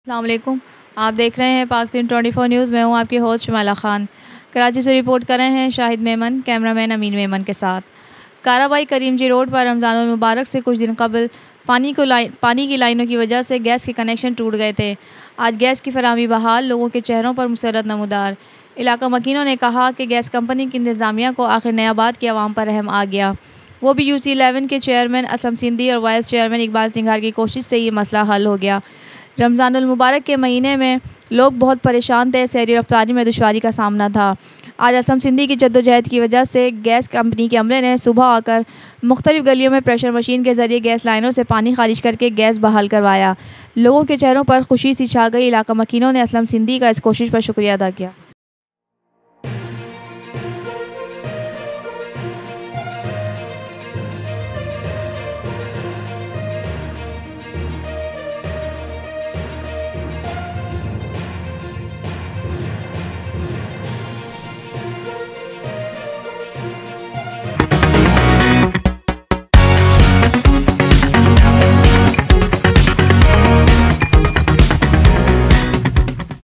अस्सलाम वालेकुम। आप देख रहे हैं पाकिस्तान 24 न्यूज़। मैं हूं आपकी होस्ट शुमाला खान। कराची से रिपोर्ट कर रहे हैं शाहिद मेमन, कैमरामैन अमीन मेमन के साथ। काराबाई करीमजी रोड पर रमज़ानुल मुबारक से कुछ दिन कबल पानी की लाइनों की वजह से गैस के कनेक्शन टूट गए थे। आज गैस की फराहमी बहाल, लोगों के चेहरों पर मुसर्रत नमूदार। इलाका मकीनों ने कहा कि गैस कंपनी की इंतज़ामिया को आखिर नयाबाद की आवाम पर रहम आ गया। वो भी UC11 के चेयरमैन असलम सिंधी और वाइस चेयरमैन इकबाल सिंघार की कोशिश से ये मसला हल हो गया। रमज़ानुल मुबारक के महीने में लोग बहुत परेशान थे, सहरी रफ्तारी में दुश्वारी का सामना था। आज असलम सिंधी की जद्दोजहद की वजह से गैस कंपनी के अमले ने सुबह आकर मुख्तलिफ गलियों में प्रेशर मशीन के ज़रिए गैस लाइनों से पानी खारिज करके गैस बहाल करवाया। लोगों के चेहरों पर खुशी सी छा गई। इलाका मकीनों ने असलम सिंधी का इस कोशिश पर शुक्रिया अदा किया।